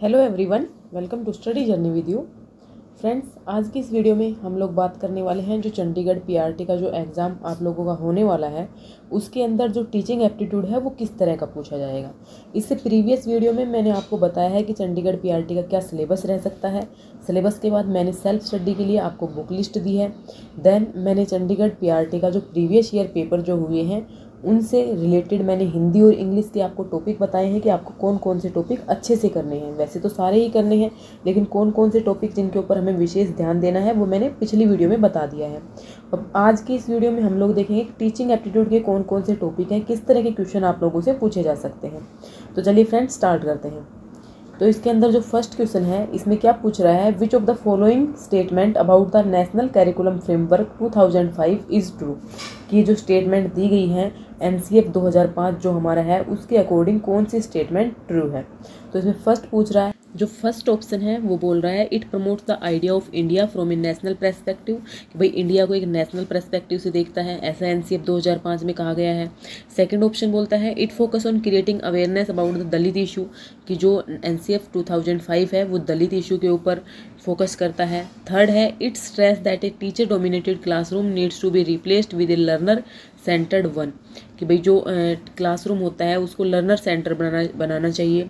Hello everyone, welcome to study journey with you. Friends, आज की इस वीडियो में हम लोग बात करने वाले हैं जो चंडीगढ़ पीआरटी का जो एग्ज़ाम आप लोगों का होने वाला है उसके अंदर जो टीचिंग एप्टीट्यूड है वो किस तरह का पूछा जाएगा। इससे प्रीवियस वीडियो में मैंने आपको बताया है कि चंडीगढ़ पीआरटी का क्या सिलेबस रह सकता है। सिलेबस के बाद मैंने सेल्फ स्टडी के लिए आपको बुक लिस्ट दी है। देन मैंने चंडीगढ़ पीआरटी का जो प्रीवियस ईयर पेपर जो हुए हैं उनसे रिलेटेड मैंने हिंदी और इंग्लिश के आपको टॉपिक बताए हैं कि आपको कौन कौन से टॉपिक अच्छे से करने हैं। वैसे तो सारे ही करने हैं, लेकिन कौन कौन से टॉपिक जिनके ऊपर हमें विशेष ध्यान देना है वो मैंने पिछली वीडियो में बता दिया है। अब आज की इस वीडियो में हम लोग देखेंगे टीचिंग एप्टीट्यूड के कौन कौन से टॉपिक हैं, किस तरह के क्वेश्चन आप लोगों से पूछे जा सकते हैं। तो चलिए फ्रेंड्स स्टार्ट करते हैं। तो इसके अंदर जो फर्स्ट क्वेश्चन है इसमें क्या पूछ रहा है, which of the following statement about the national curriculum framework 2005 is true. कि जो स्टेटमेंट दी गई है एनसीएफ 2005 जो हमारा है उसके अकॉर्डिंग कौन सी स्टेटमेंट ट्रू है। तो इसमें फर्स्ट पूछ रहा है, जो फर्स्ट ऑप्शन है वो बोल रहा है it promotes the idea of India from a national perspective, कि भाई इंडिया को एक नेशनल पर्सपेक्टिव से देखता है, ऐसा एनसीएफ 2005 में कहा गया है। सेकंड ऑप्शन बोलता है it focus on creating awareness about the Dalit issue, कि जो एनसीएफ 2005 है वो दलित इशू के ऊपर फोकस करता है। थर्ड है it stress that a teacher dominated classroom needs to be replaced with a learner centred one, कि भाई जो क्लासरूम होता है उसको लर्नर सेंटर बनाना चाहिए।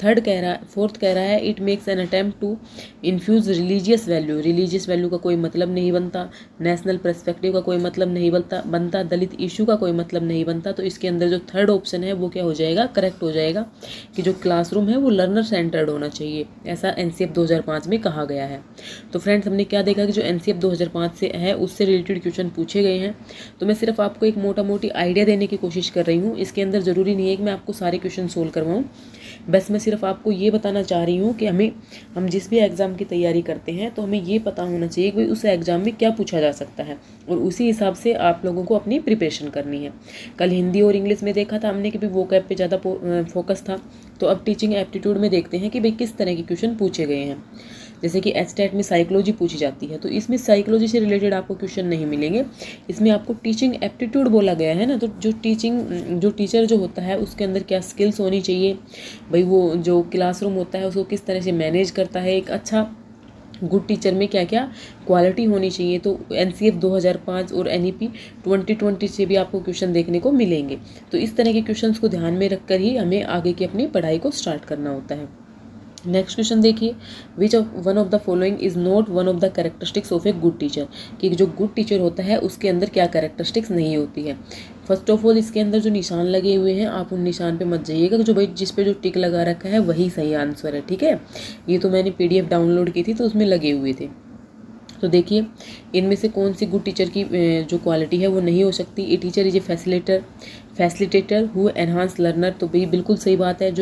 फोर्थ कह रहा है it makes an attempt to infuse religious value का कोई मतलब नहीं बनता, नेशनल पर्सपेक्टिव का कोई मतलब नहीं बनता, दलित इशू का कोई मतलब नहीं बनता। तो इसके अंदर जो थर्ड ऑप्शन है वो क्या हो जाएगा, करेक्ट हो जाएगा, कि जो क्लासरूम है वो लर्नर सेंटर्ड होना चाहिए, ऐसा एनसीएफ 2005 में कहा गया है। तो फ्रेंड्स, हमने क्या देखा कि जो एनसीएफ 2005 से है उससे रिलेटेड क्वेश्चन पूछे गए हैं। तो मैं सिर्फ आपको एक मोटा मोटी आइडिया देने की कोशिश कर रही हूँ। इसके अंदर ज़रूरी नहीं है कि मैं आपको सारे क्वेश्चन सोल्व करवाऊँ, बस मैं सिर्फ आपको ये बताना चाह रही हूँ कि हम जिस भी एग्ज़ाम की तैयारी करते हैं तो हमें ये पता होना चाहिए कि उस एग्ज़ाम में क्या पूछा जा सकता है और उसी हिसाब से आप लोगों को अपनी प्रिपरेशन करनी है। कल हिंदी और इंग्लिश में देखा था हमने कि भाई वोकैब पे ज़्यादा फोकस था, तो अब टीचिंग एप्टीट्यूड में देखते हैं कि भाई किस तरह के क्वेश्चन पूछे गए हैं। जैसे कि एचटेट में साइकोलॉजी पूछी जाती है, तो इसमें साइकोलॉजी से रिलेटेड आपको क्वेश्चन नहीं मिलेंगे, इसमें आपको टीचिंग एप्टीट्यूड बोला गया है ना। तो जो टीचर जो होता है उसके अंदर क्या स्किल्स होनी चाहिए, भाई वो जो क्लासरूम होता है उसको किस तरह से मैनेज करता है, एक अच्छा गुड टीचर में क्या क्या क्वालिटी होनी चाहिए। तो एनसीएफ 2005 और एनईपी 2020 से भी आपको क्वेश्चन देखने को मिलेंगे। तो इस तरह के क्वेश्चंस को ध्यान में रखकर ही हमें आगे की अपनी पढ़ाई को स्टार्ट करना होता है। नेक्स्ट क्वेश्चन देखिए, which one of the following is not one of the characteristics of a good teacher, कि जो गुड टीचर होता है उसके अंदर क्या कैरेक्टरिस्टिक्स नहीं होती है। फर्स्ट ऑफ ऑल इसके अंदर जो निशान लगे हुए हैं आप उन निशान पे मत जाइएगा, जो भाई जिस पे जो टिक लगा रखा है वही सही आंसर है, ठीक है। ये तो मैंने पीडीएफ डाउनलोड की थी तो उसमें लगे हुए थे। तो देखिए इनमें से कौन सी गुड टीचर की जो क्वालिटी है वो नहीं हो सकती। A teacher is a facilitator who enhance learner, तो भाई बिल्कुल सही बात है। जो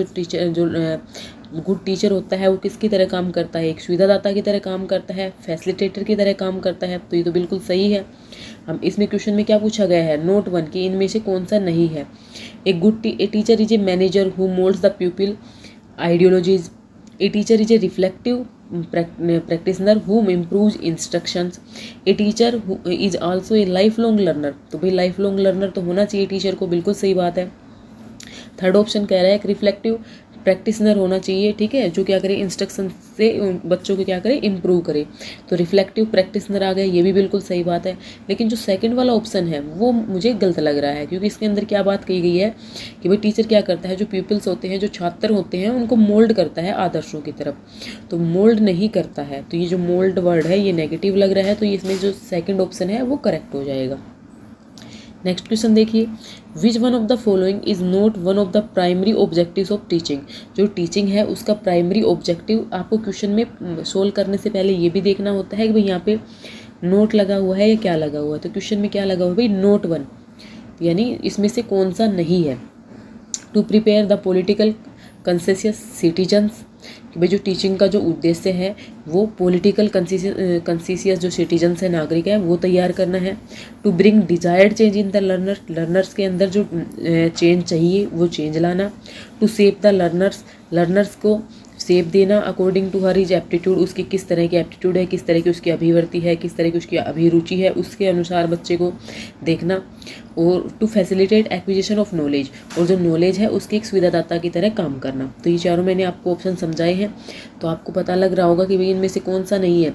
गुड टीचर होता है वो किसकी तरह काम करता है, एक सुविधादाता की तरह काम करता है, फैसिलिटेटर की तरह काम करता है, तो ये तो बिल्कुल सही है। हम इसमें क्वेश्चन में क्या पूछा गया है, नोट 1 कि इनमें से कौन सा नहीं है। A teacher is a manager who moulds the pupil ideologies. A teacher is a reflective practitioner whom improves instructions. A teacher who is also a lifelong learner, तो भाई लाइफ लॉन्ग लर्नर तो होना चाहिए टीचर को, बिल्कुल सही बात है। थर्ड ऑप्शन कह रहा है कि रिफ्लेक्टिव प्रैक्टिसनर होना चाहिए, ठीक है, जो क्या करे इंस्ट्रक्शन से बच्चों को क्या करे इंप्रूव करे। तो रिफ्लेक्टिव प्रैक्टिसनर आ गया, ये भी बिल्कुल सही बात है। लेकिन जो सेकंड वाला ऑप्शन है वो मुझे गलत लग रहा है, क्योंकि इसके अंदर क्या बात कही गई है कि भाई टीचर क्या करता है, जो पीपल्स होते हैं, जो छात्र होते हैं, उनको मोल्ड करता है आदर्शों की तरफ, तो मोल्ड नहीं करता है। तो ये जो मोल्ड वर्ड है ये नेगेटिव लग रहा है, तो इसमें जो सेकेंड ऑप्शन है वो करेक्ट हो जाएगा। नेक्स्ट क्वेश्चन देखिए, which one of the following is not one of the primary objectives of teaching. जो टीचिंग है उसका प्राइमरी ऑब्जेक्टिव आपको क्वेश्चन में सोल्व करने से पहले ये भी देखना होता है कि भाई यहाँ पे नोट लगा हुआ है या क्या लगा हुआ है। तो क्वेश्चन में क्या लगा हुआ है भाई, नोट 1, यानी इसमें से कौन सा नहीं है। To prepare the political conscious citizens, कि भाई जो टीचिंग का जो उद्देश्य है वो पॉलिटिकल कंसेसियस जो सिटीजन्स है, नागरिक है, वो तैयार करना है। To bring desired change in the learners के अंदर जो चेंज चाहिए वो चेंज लाना। टू सेव द लर्नर्स को शेप देना according to her is aptitude, उसकी किस तरह की एप्टीट्यूड है, किस तरह की उसकी अभिवृत्ति है, किस तरह की उसकी अभिरुचि है, उसके अनुसार बच्चे को देखना। और to facilitate acquisition of knowledge, और जो नॉलेज है उसकी एक सुविधादाता की तरह काम करना। तो ये चारों मैंने आपको ऑप्शन समझाए हैं, तो आपको पता लग रहा होगा कि भाई इनमें से कौन सा नहीं है।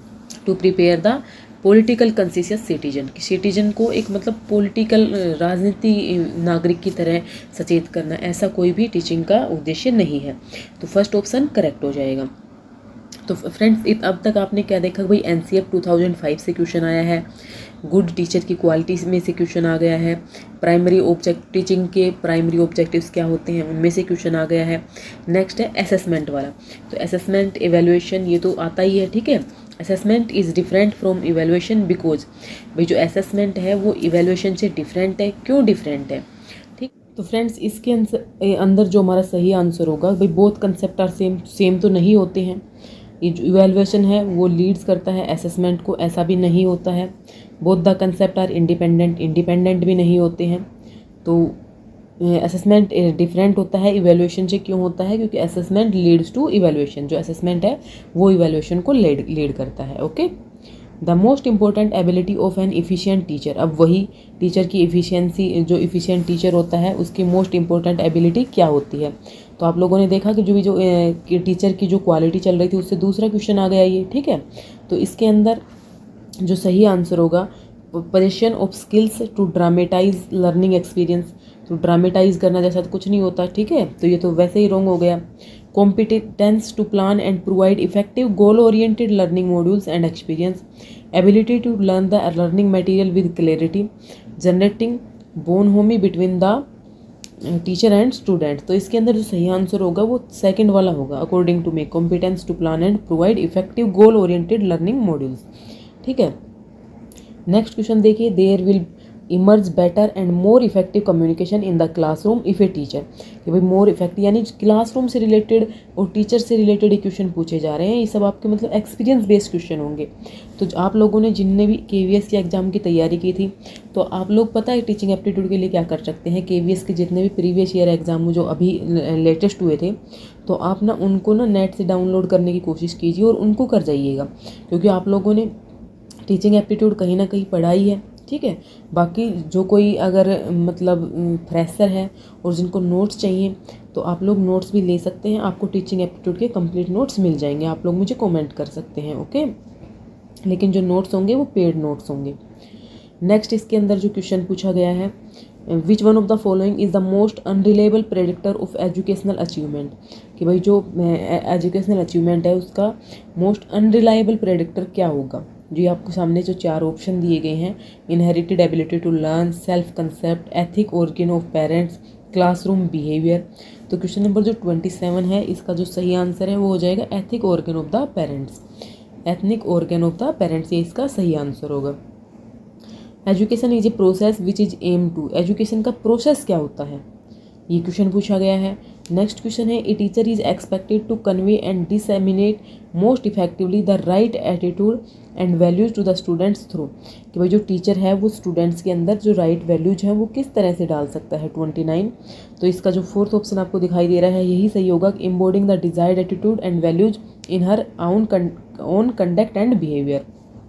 To prepare the political conscious citizen, कि सिटीजन को एक मतलब पॉलिटिकल राजनीति नागरिक की तरह सचेत करना, ऐसा कोई भी टीचिंग का उद्देश्य नहीं है। तो फर्स्ट ऑप्शन करेक्ट हो जाएगा। तो फ्रेंड्स अब तक आपने क्या देखा, भाई एनसीएफ 2005 से क्वेश्चन आया है, गुड टीचर की क्वालिटी में से क्वेश्चन आ गया है, प्राइमरी ऑब्जेक्ट टीचिंग के प्राइमरी ऑब्जेक्टिव्स क्या होते हैं उनमें से क्वेश्चन आ गया है। नेक्स्ट है असेसमेंट वाला, तो असेसमेंट एवेल्युएशन ये तो आता ही है, ठीक है। Assessment is different from evaluation because, भाई जो असेसमेंट है वो इवेल्युएशन से डिफरेंट है, क्यों डिफरेंट है, ठीक। तो फ्रेंड्स इसके अंदर जो हमारा सही आंसर होगा, भाई बोथ कंसेप्ट आर सेम तो नहीं होते हैं। ये जो इवेल्युएशन है वो लीड्स करता है असेसमेंट को, ऐसा भी नहीं होता है। Both the concept are independent भी नहीं होते हैं। तो असेसमेंट डिफरेंट होता है इवेल्युएशन से, क्यों होता है, क्योंकि असेसमेंट लीड्स टू इवेल्युएशन, जो असेसमेंट है वो इवेल्युएशन को लीड करता है। Okay. The most important ability of an efficient teacher, अब वही टीचर की इफिशियंसी, जो इफिशियंट टीचर होता है उसकी मोस्ट इंपॉर्टेंट एबिलिटी क्या होती है। तो आप लोगों ने देखा कि जो टीचर की जो क्वालिटी चल रही थी उससे दूसरा क्वेश्चन आ गया ये, ठीक है। तो इसके अंदर जो सही आंसर होगा, position of skills to dramatise learning experience, तो ड्रामेटाइज करना जैसा तो कुछ नहीं होता, ठीक है। तो ये तो वैसे ही रॉन्ग हो गया। Competence to plan and provide effective goal oriented learning modules and experience, ability to learn the learning material with clarity, generating bonhomie between the teacher and student. तो इसके अंदर जो सही आंसर होगा वो सेकंड वाला होगा, according to me, competence to plan and provide effective goal oriented learning modules, ठीक है। नेक्स्ट क्वेश्चन देखिए, there will emerge better and more effective communication in the classroom if a teacher, कि भाई more effective यानी classroom से related और teacher से related ही क्वेश्चन पूछे जा रहे हैं। ये सब आपके मतलब एक्सपीरियंस बेस्ड क्वेश्चन होंगे। तो आप लोगों ने जिनने भी केवीएस के एग्जाम की तैयारी की थी, तो आप लोग पता है टीचिंग एप्टीट्यूड के लिए क्या कर सकते हैं, केवीएस के जितने भी प्रीवियस ईयर एग्जाम जो अभी लेटेस्ट हुए थे, तो आप ना उनको ना नेट से डाउनलोड करने की कोशिश कीजिए और उनको कर जाइएगा, क्योंकि आप लोगों ने टीचिंग एप्टीट्यूड कहीं ना कहीं पढ़ाई है, ठीक है। बाकी जो कोई अगर मतलब फ्रेशर है और जिनको नोट्स चाहिए, तो आप लोग नोट्स भी ले सकते हैं, आपको टीचिंग एप्टीट्यूड के कंप्लीट नोट्स मिल जाएंगे, आप लोग मुझे कमेंट कर सकते हैं, ओके। लेकिन जो नोट्स होंगे वो पेड नोट्स होंगे। नेक्स्ट इसके अंदर जो क्वेश्चन पूछा गया है, which one of the following is the most unreliable predictor of educational achievement, कि भाई जो एजुकेशनल अचीवमेंट है उसका मोस्ट अनरिलायबल प्रेडिक्टर क्या होगा। जो आपको सामने जो चार ऑप्शन दिए गए हैं, inherited ability to learn, self concept, ethic organ of parents, classroom behaviour. तो क्वेश्चन नंबर जो 27 है, इसका जो सही आंसर है वो हो जाएगा ethic organ of the parents, ethnic organ of the parents, ये इसका सही आंसर होगा। Education is a process which is aim to, education का प्रोसेस क्या होता है, ये क्वेश्चन पूछा गया है। नेक्स्ट क्वेश्चन है, a teacher is expected to convey and disseminate most effectively the right attitude and values to the students through, कि भाई जो टीचर है वो स्टूडेंट्स के अंदर जो राइट वैल्यूज हैं वो किस तरह से डाल सकता है, 29। तो इसका जो फोर्थ ऑप्शन आपको दिखाई दे रहा है यही सही होगा, embodying the desired attitude and values in her own conduct and behaviour.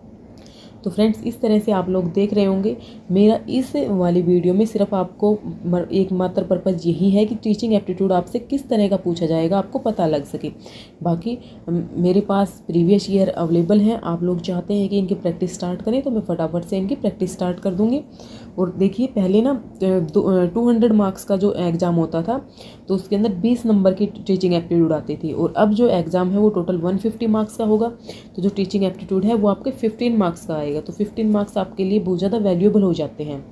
तो फ्रेंड्स इस तरह से आप लोग देख रहे होंगे, मेरा इस वाली वीडियो में सिर्फ आपको एकमात्र पर्पज़ यही है कि टीचिंग एप्टीट्यूड आपसे किस तरह का पूछा जाएगा आपको पता लग सके। बाकी मेरे पास प्रीवियस ईयर अवेलेबल हैं, आप लोग चाहते हैं कि इनकी प्रैक्टिस स्टार्ट करें तो मैं फटाफट से इनकी प्रैक्टिस स्टार्ट कर दूँगी। और देखिए पहले ना 200 मार्क्स का जो एग्ज़ाम होता था तो उसके अंदर 20 नंबर की टीचिंग एप्टीट्यूड आती थी, और अब जो एग्ज़ाम है वो टोटल 150 मार्क्स का होगा। तो जो टीचिंग एप्टीट्यूड है वो आपके 15 मार्क्स का आएगा, तो 15 मार्क्स आपके लिए बहुत ज़्यादा वैल्यूएबल हो जाते हैं।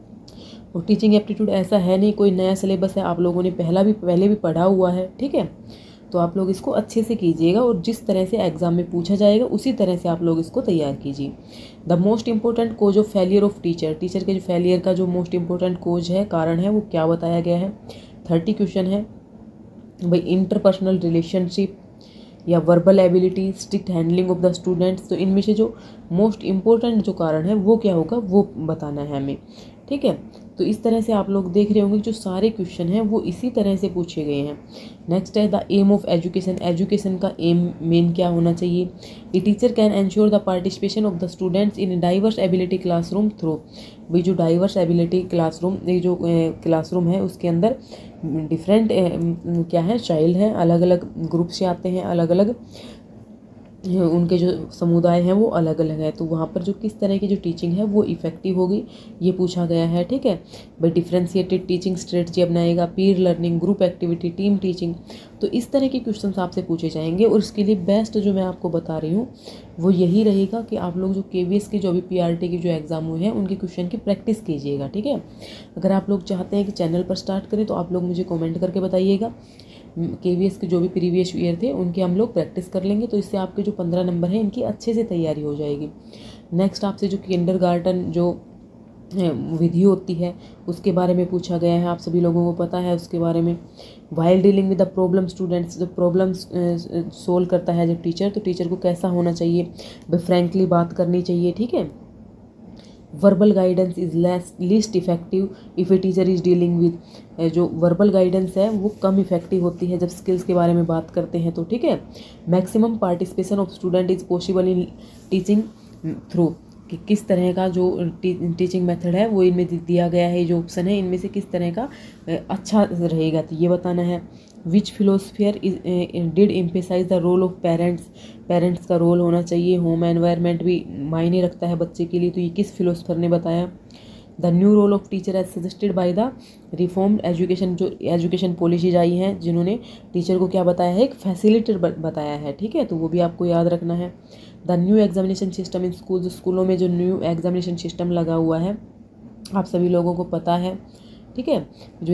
और टीचिंग एप्टीट्यूड ऐसा है नहीं कोई नया सिलेबस है, आप लोगों ने पहले भी पढ़ा हुआ है, ठीक है। तो आप लोग इसको अच्छे से कीजिएगा और जिस तरह से एग्जाम में पूछा जाएगा उसी तरह से आप लोग इसको तैयार कीजिए। The most important cause of failure of teacher, teacher के जो फेलियर का जो मोस्ट इंपॉर्टेंट कोज है, कारण है, वो क्या बताया गया है। 30 क्वेश्चन है भाई, इंटरपर्सनल रिलेशनशिप या verbal ability, strict handling of the students. तो इनमें से जो मोस्ट इम्पोर्टेंट जो कारण है वो क्या होगा वो बताना है हमें, ठीक है। तो इस तरह से आप लोग देख रहे होंगे जो सारे क्वेश्चन हैं वो इसी तरह से पूछे गए हैं। नेक्स्ट है the aim of education, education का एम मेन क्या होना चाहिए। A teacher can ensure the participation of the students in diverse ability classroom through. भाई जो डाइवर्स एबिलिटी क्लासरूम, ये जो क्लासरूम है उसके अंदर डिफरेंट क्या है, चाइल्ड हैं, अलग अलग ग्रुप से आते हैं, अलग अलग उनके जो समुदाय हैं वो अलग अलग है, तो वहाँ पर जो किस तरह की जो टीचिंग है वो इफ़ेक्टिव होगी ये पूछा गया है। ठीक है भाई, डिफ्रेंशिएटेड टीचिंग स्ट्रेटजी अपनाएगा, peer learning, group activity, team teaching, तो इस तरह के क्वेश्चन आपसे पूछे जाएंगे। और इसके लिए बेस्ट जो मैं आपको बता रही हूँ वो यही रहेगा कि आप लोग जो KVS के जो भी PRT के जो एग्ज़ाम हुए हैं उनके क्वेश्चन की प्रैक्टिस कीजिएगा। ठीक है, अगर आप लोग चाहते हैं कि चैनल पर स्टार्ट करें तो आप लोग मुझे कमेंट करके बताइएगा। KVS के जो भी प्रीवियस ईयर थे उनके हम लोग प्रैक्टिस कर लेंगे, तो इससे आपके जो 15 नंबर हैं इनकी अच्छे से तैयारी हो जाएगी। नेक्स्ट आपसे जो किंडरगार्टन जो विधि होती है उसके बारे में पूछा गया है, आप सभी लोगों को पता है उसके बारे में। While dealing with the problem students, जब प्रॉब्लम्स सोल्व करता है जब टीचर, तो टीचर को कैसा होना चाहिए, फ्रैंकली बात करनी चाहिए। ठीक है, verbal guidance is least effective if a teacher is dealing with, जो वर्बल गाइडेंस है वो कम इफेक्टिव होती है जब स्किल्स के बारे में बात करते हैं तो। ठीक है, maximum participation of student is possible in teaching through, कि किस तरह का जो टीचिंग मेथड है वो इनमें दिया गया है, जो ऑप्शन है इनमें से किस तरह का अच्छा रहेगा, तो ये बताना है। Which philosopher did emphasize the role of parents, parents का रोल होना चाहिए, होम एनवायरनमेंट भी मायने रखता है बच्चे के लिए, तो ये किस फिलोसफर ने बताया। The new role of teacher as suggested by the reformed education, जो एजुकेशन पॉलिसीज आई हैं जिन्होंने टीचर को क्या बताया है, एक फैसिलिटेटर बताया है। ठीक है, तो वो भी आपको याद रखना है। The new examination system in school, जो स्कूलों में जो न्यू एग्जामिनेशन सिस्टम लगा हुआ है आप सभी लोगों को पता है। ठीक है,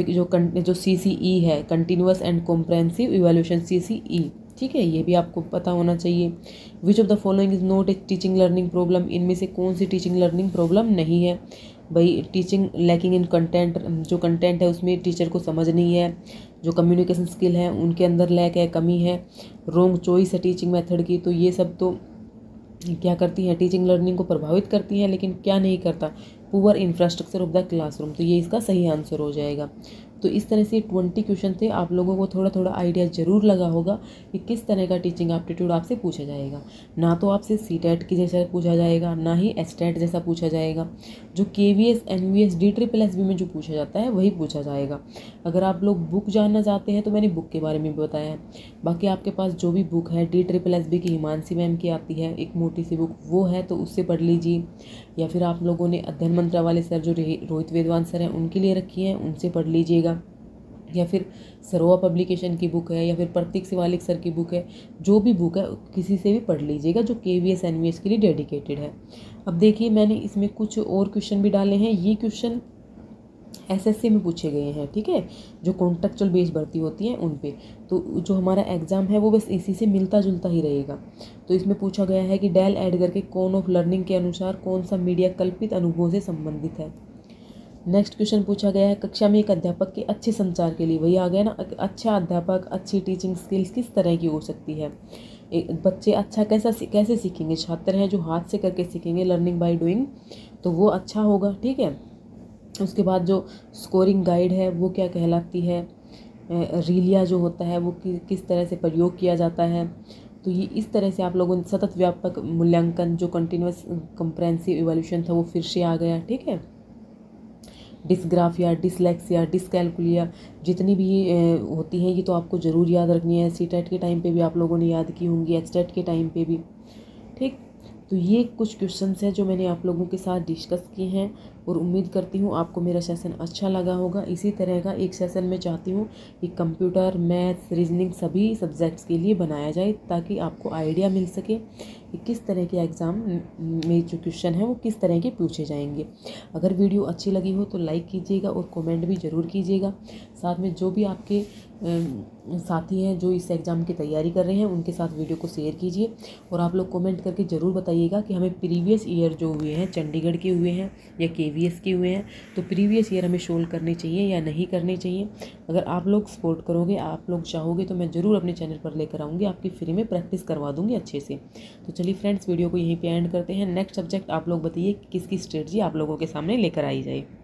जो CCE है, continuous and comprehensive evaluation, CCE। ठीक है, ये भी आपको पता होना चाहिए। Which of the following is not a teaching learning problem, इनमें से कौन सी टीचिंग लर्निंग प्रॉब्लम नहीं है। भाई टीचिंग लैकिंग इन कंटेंट, जो कंटेंट है उसमें टीचर को समझ नहीं है, जो कम्युनिकेशन स्किल है उनके अंदर लैक है, कमी है, रॉन्ग चॉइस है टीचिंग मेथड की, तो ये सब तो क्या करती हैं, टीचिंग लर्निंग को प्रभावित करती हैं, लेकिन क्या नहीं करता, poor infrastructure of the classroom, तो ये इसका सही आंसर हो जाएगा। तो इस तरह से 20 क्वेश्चन थे, आप लोगों को थोड़ा थोड़ा आइडिया जरूर लगा होगा कि किस तरह का टीचिंग एप्टीट्यूड आपसे पूछा जाएगा। ना तो आपसे CTET की जैसा पूछा जाएगा, ना ही STAT जैसा पूछा जाएगा, जो KVS NVS DSSSB में जो पूछा जाता है वही पूछा जाएगा। अगर आप लोग बुक जानना चाहते हैं तो मैंने बुक के बारे में भी बताया है, बाकी आपके पास जो भी बुक है DSSSB की हिमांशी मैम की आती है एक मोटी सी बुक, वो है तो उससे पढ़ लीजिए, या फिर आप लोगों ने अध्ययन मंत्रा वाले सर जो रोहित वेदवान सर हैं उनके लिए रखी हैं उनसे पढ़ लीजिएगा, या फिर सरोवा पब्लिकेशन की बुक है, या फिर प्रतीक शिवालिक सर की बुक है, जो भी बुक है किसी से भी पढ़ लीजिएगा जो KVS NVS के लिए डेडिकेटेड है। अब देखिए मैंने इसमें कुछ और क्वेश्चन भी डाले हैं, ये क्वेश्चन SSC में पूछे गए हैं। ठीक है, जो कॉन्ट्रेक्चुअल बेस भर्ती होती है उन पे, तो जो हमारा एग्जाम है वो बस इसी से मिलता जुलता ही रहेगा। तो इसमें पूछा गया है कि डेल एडगर के कौन ऑफ लर्निंग के अनुसार कौन सा मीडिया कल्पित अनुभव से संबंधित है। नेक्स्ट क्वेश्चन पूछा गया है कक्षा में एक अध्यापक के अच्छे संचार के लिए, वही आ गया ना, अच्छा अध्यापक, अच्छी टीचिंग स्किल्स किस तरह की हो सकती है। एक बच्चे अच्छा कैसे सीखेंगे, छात्र हैं जो हाथ से करके सीखेंगे, लर्निंग बाय डूइंग, तो वो अच्छा होगा। ठीक है, उसके बाद जो स्कोरिंग गाइड है वो क्या कहलाती है, रीलिया जो होता है वो किस तरह से प्रयोग किया जाता है। तो ये इस तरह से आप लोगों ने सतत व्यापक मूल्यांकन जो कंटिन्यूअस कंप्रेहेंसिव इवैल्यूएशन था वो फिर से आ गया। ठीक है, डिस्ग्राफिया, डिसलेक्सिया, डिसकैलकुलिया जितनी भी होती हैं ये तो आपको ज़रूर याद रखनी है। CTET के टाइम पे भी आप लोगों ने याद की होंगी, STAT के टाइम पे भी। ठीक, तो ये कुछ क्वेश्चंस हैं जो मैंने आप लोगों के साथ डिस्कस किए हैं, और उम्मीद करती हूँ आपको मेरा सेशन अच्छा लगा होगा। इसी तरह का एक सेशन मैं चाहती हूँ कि कंप्यूटर, मैथ्स, रीजनिंग सभी सब्जेक्ट्स के लिए बनाया जाए, ताकि आपको आइडिया मिल सके कि किस तरह के एग्ज़ाम में जो क्वेश्चन है वो किस तरह के पूछे जाएंगे। अगर वीडियो अच्छी लगी हो तो लाइक कीजिएगा और कमेंट भी ज़रूर कीजिएगा। साथ में जो भी आपके साथी हैं जो इस एग्ज़ाम की तैयारी कर रहे हैं उनके साथ वीडियो को शेयर कीजिए, और आप लोग कमेंट करके ज़रूर बताइएगा कि हमें प्रीवियस ईयर जो हुए हैं, चंडीगढ़ के हुए हैं या KVS के हुए हैं, तो प्रीवियस ईयर हमें सोल्व करने चाहिए या नहीं करने चाहिए। अगर आप लोग सपोर्ट करोगे, आप लोग चाहोगे, तो मैं ज़रूर अपने चैनल पर लेकर आऊँगी, आपकी फ्री में प्रैक्टिस करवा दूँगी अच्छे से। तो चलिए फ्रेंड्स, वीडियो को यहीं पे एंड करते हैं। नेक्स्ट सब्जेक्ट आप लोग बताइए किसकी स्ट्रेटजी आप लोगों के सामने लेकर आई जाए।